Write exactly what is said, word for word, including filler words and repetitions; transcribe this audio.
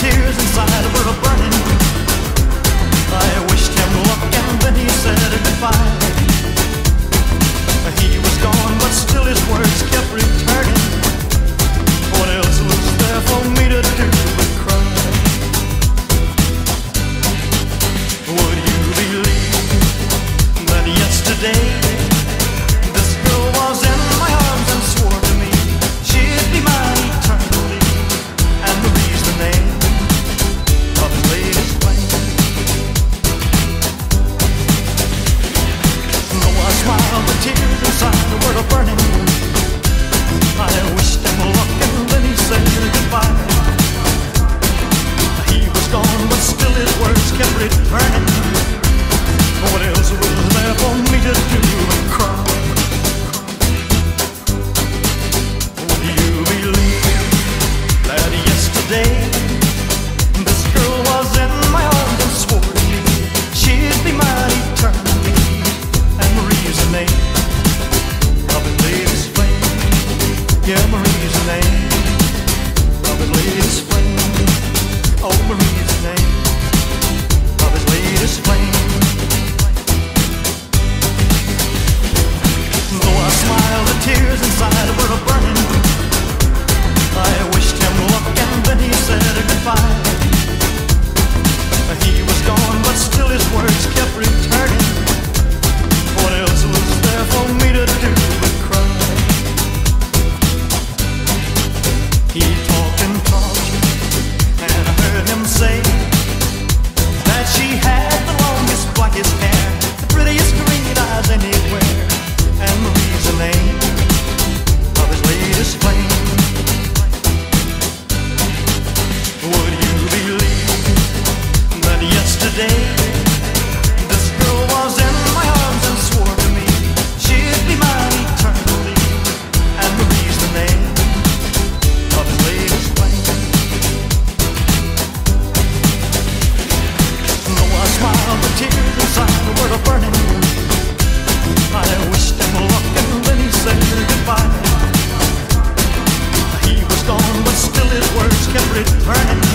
tears inside were a burning. I wished him luck and then he said goodbye. He was gone, but still his words kept returning. What else was there for me to do but cry? Would you believe that yesterday this girl was in my arms and swore to me she'd be mine eternally, and Marie's the name of his latest flame. Though I smiled, the tears inside were a burning. I wished him luck and then he said goodbye. He was gone, but still his words kept returning. What else was there for me to do but cry? Would you believe that yesterday this girl was in my arms and swore to me she'd be mine eternally, and Marie's the name of his latest flame. Yeah, Marie's the name of his latest flame. Oh, Marie's the name of his latest flame. Though I smiled, the tears inside were a burning. I wished him luck and then he said goodbye. He was gone, but still his words kept returning. What else was there for me to do but cry? He talked and talked, and I heard him say that she had the longest, blackest hair, the prettiest green eyes anywhere, and Marie's the name of his latest flame. Would you believe that yesterday this girl was in my arms and swore to me she'd be mine eternally, and Marie's the name of his latest flame. Though I smiled, the tears inside were a burning. I wished him luck and then he said goodbye. He was gone, but still his words kept returning.